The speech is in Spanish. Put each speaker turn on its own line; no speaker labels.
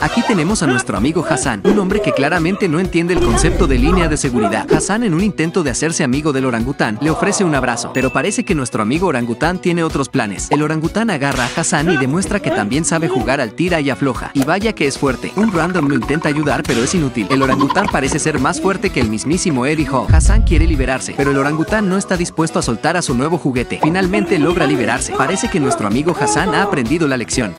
Aquí tenemos a nuestro amigo Hassan, un hombre que claramente no entiende el concepto de línea de seguridad. Hassan, en un intento de hacerse amigo del orangután, le ofrece un abrazo, pero parece que nuestro amigo orangután tiene otros planes. El orangután agarra a Hassan y demuestra que también sabe jugar al tira y afloja. Y vaya que es fuerte. Un random lo intenta ayudar, pero es inútil. El orangután parece ser más fuerte que el mismísimo Eddie Hawk. Hassan quiere liberarse, pero el orangután no está dispuesto a soltar a su nuevo juguete. Finalmente logra liberarse. Parece que nuestro amigo Hassan ha aprendido la lección.